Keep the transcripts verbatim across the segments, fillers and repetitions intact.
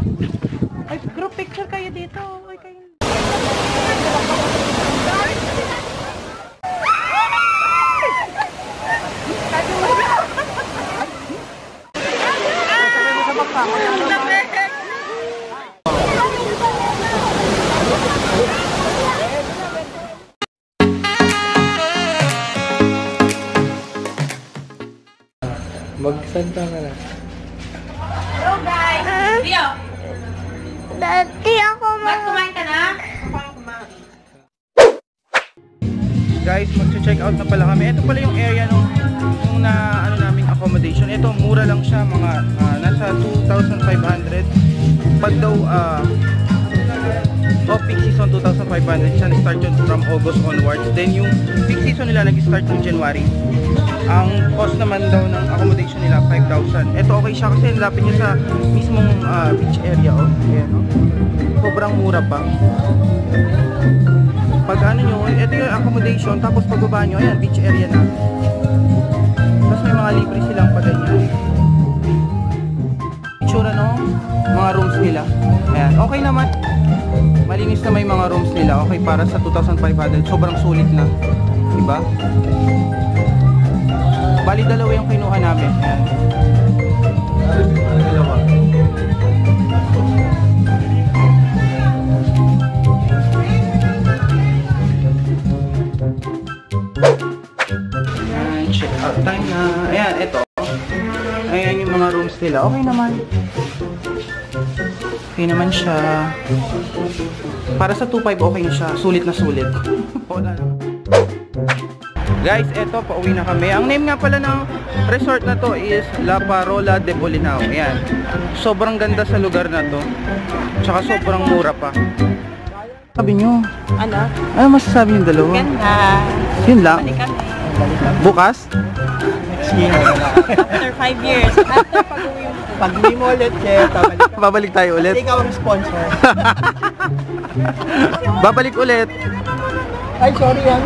Ay, group picture kayo dito. Ay, kayo. Magsalita ka na. Hello guys! Rio! Dati ako Mas kumain ka na? Guys, mag-check out na pala kami. Ito pala yung area nung, nung na ano naming accommodation. Ito, mura lang siya, mga uh, nasa two thousand five hundred. Pag daw uh, off peak season two thousand five hundred siya, nag-start yun from August onwards. Then yung peak season nila nag-start ng January. Ang cost naman daw ng accommodation nila five thousand. Ito okay siya kasi lapit niya sa mismong uh, beach area. Oh. Ayan, oh. Sobrang mura pa. Pag ano nyo, ito yung accommodation, tapos pagbaba nyo, ayan, beach area na. Tapos may mga libre silang pa ganyan. Itsura no, mga rooms nila. Ayan, okay naman. Malinis na may mga rooms nila. Okay para sa two thousand five hundred, sobrang sulit na. Diba? Bali dalawa yung kinuha namin. Ayan. Dalawa. Ayan, check out time na. Ayan, ito. Ayan yung mga rooms nila. Okay naman. Okay naman siya. Para sa two five okay na siya. Sulit na sulit. Wala naman. Guys, eto, pauwi na kami. Ang name nga pala ng resort na to is La Parola de Bolinao. Ayan. Sobrang ganda sa lugar na to. Tsaka sobrang mura pa. Sabi nyo. Ano? Ano masasabi yung dalawa? Ganda. Yun lang. Balik kami. Bukas? Next year. After five years. After pag-uwi mo. Pag-uwi mo ulit, Chef, babalik ka. Babalik tayo ulit. Kasi ikaw ang sponsor. Babalik ulit. Ay, sorry yan.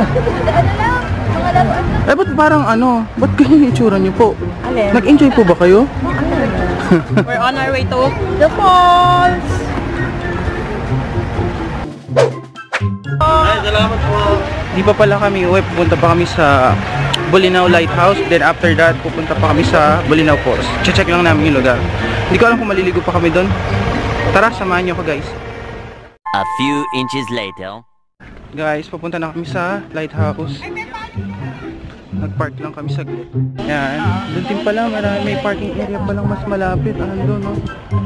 Eh, ba't parang ano? Ba't ganyan yung itsura nyo po? Alin? Nag-enjoy po ba kayo? We're on our way to the falls. Ay, salamat po. Di pa pala kami uwi. Pupunta pa kami sa Bolinao Lighthouse. Then after that, pupunta pa kami sa Bolinao Falls. Check lang namin yung lugar. Hindi ko alam kung maliligo pa kami doon. Tara, samahan nyo ko guys. A few inches later. Guys, pupunta na kami sa lighthouse. Nag-park lang kami saglit. Yan. Doon din pala, marami, may parking area palang mas malapit. Ano doon, no?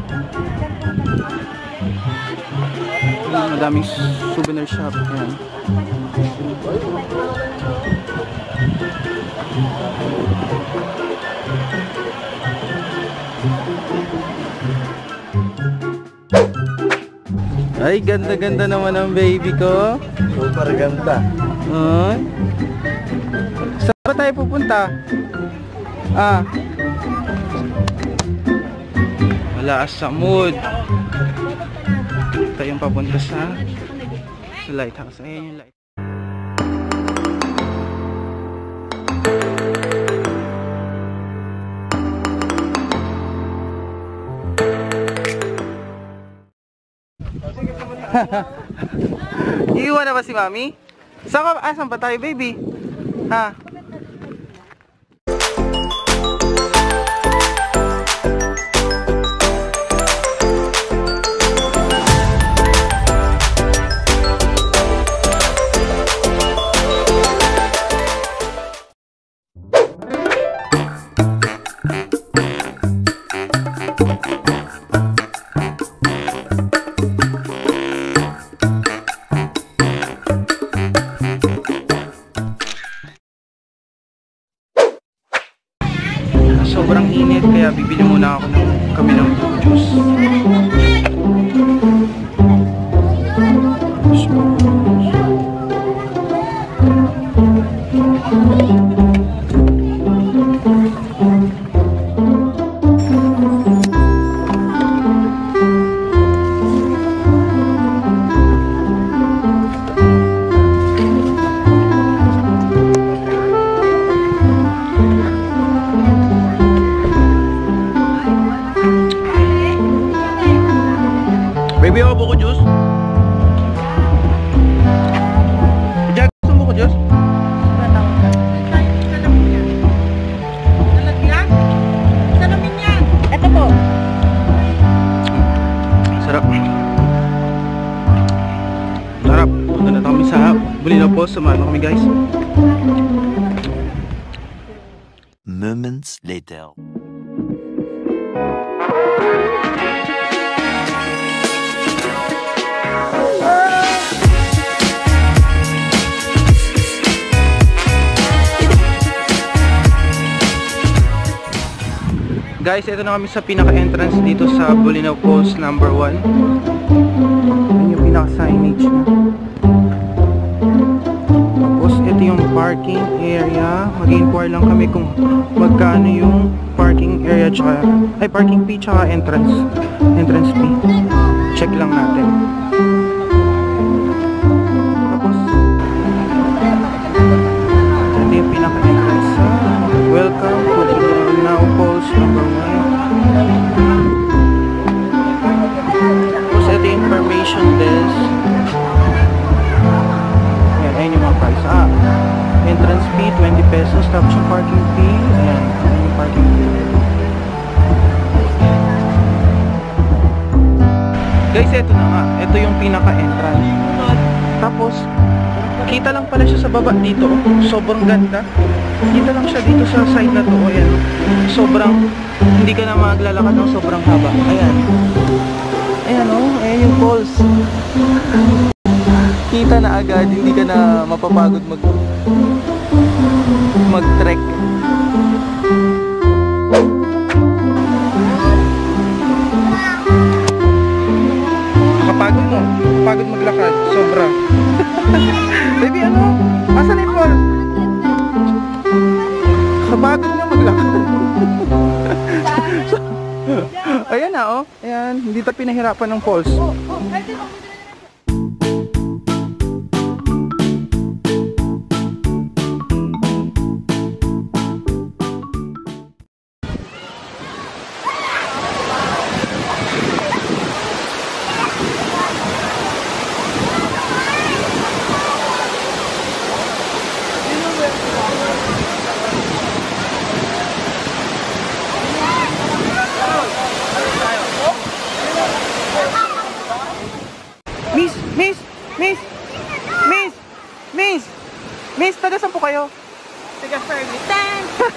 Madaming souvenir shop. Yan. Ay, ganda-ganda naman ang baby ko. Super ganda. Ay. Saan ba tayo pupunta? Ah. Wala sa mood. Tayong papunta sa sa lighthouse. Ayan yung light. Iiwan na ba si Mami? Saan ka? Ah, saan pa tayo, baby? Ha? Sobrang init kaya bibili muna ako ng kami ng juice. Baby, ako buko juice. Jag, gusto mo ko juice? Ito po. Sarap. Sarap. Punta na kami sa Bulinaw po. Samahan mo kami, guys. Moments later. Guys, ito na kami sa pinaka-entrance dito sa Bulinaw Post number one. Yan yung pinaka-signage na. Tapos, ito yung parking area. Mag-inquire lang kami kung magkano yung parking area tsaka, ay parking fee tsaka entrance. Entrance fee. Check lang natin. Tapos, ito yung pinaka-entrance sa welcome to Bulinaw Post number one. Tapos ito yung information desk. Ayan, ayun yung mga price. Ah, entrance fee twenty pesos. Tapos yung parking fee. Ayan, ayun yung parking fee. Guys, ito na nga. Ito yung pinaka-entrance. Tapos, kita lang pala siya sa baba dito. Sobrang ganda. Kita lang siya dito sa side na to. Ayan. Sobrang, hindi ka na maglalakad ng sobrang haba. Ayan. Ayan o. Oh, ayan yung falls. Kita na agad. Hindi ka na mapapagod mag mag-trek. Kapagod mo. Kapagod maglakad. Sobra. Baby, ano? Asan yung falls? Kapagod nga maglakad. So, ayan na oh. Ayan, hindi tayo pinahirapan ng falls. Miss, miss, miss, miss, miss, miss, taga saan po kayo? Taga Ferguson.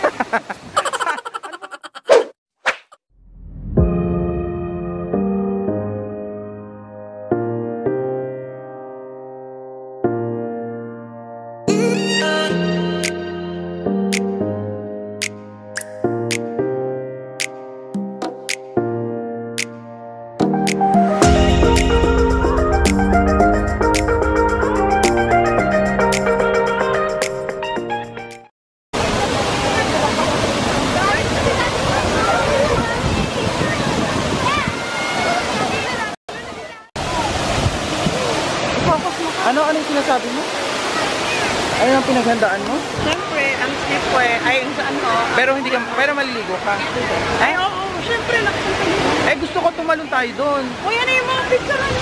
Ano, ano yung sinasabi mo? Ano yung pinaghandaan mo? Siyempre, ang slipper, ay yung saan ko. Pero hindi ka, pero maliligo ka. Ay, oo, oh, siyempre, nakikita. Eh, gusto ko tumalon tayo doon. Uy, ano yung mga picture mo?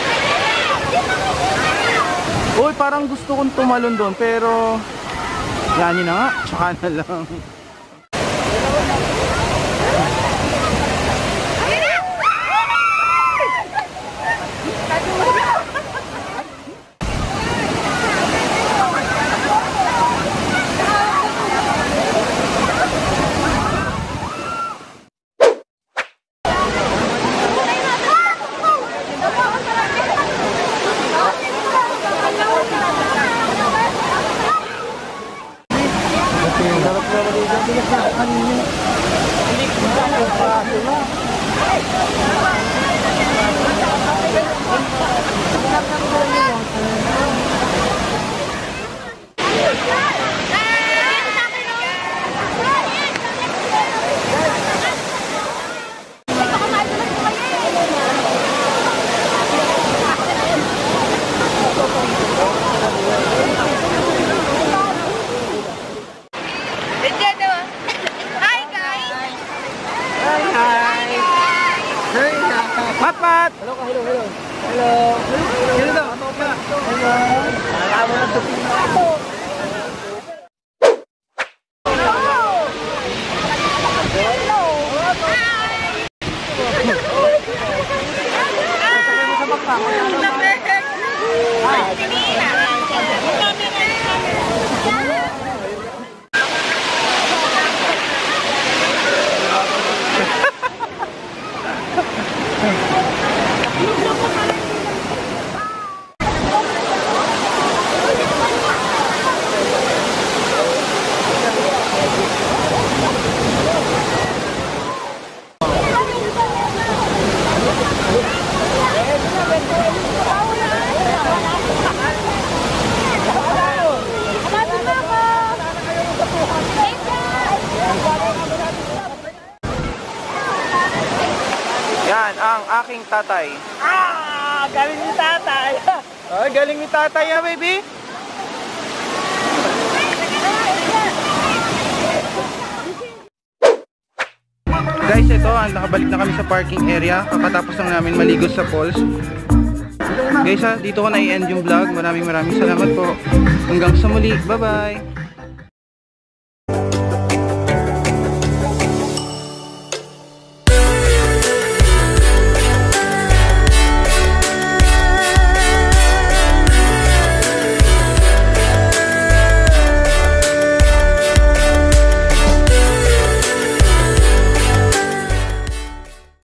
Uy, parang gusto kong tumalon doon, pero yan yun na nga, tsaka na lang. Hi! Matmat! Hello, hello, hello. Hello. Hello daw. Hello. Alam mo na ito. Yan ang aking tatay. Ah! Galing ni tatay. Ay, galing ni tatay ah, baby. Guys, ito, ah, nakabalik na kami sa parking area. Kakatapos lang namin maligo sa falls. Guys, ha, dito ko na i-end yung vlog. Maraming maraming salamat po. Hanggang sa muli. Bye-bye.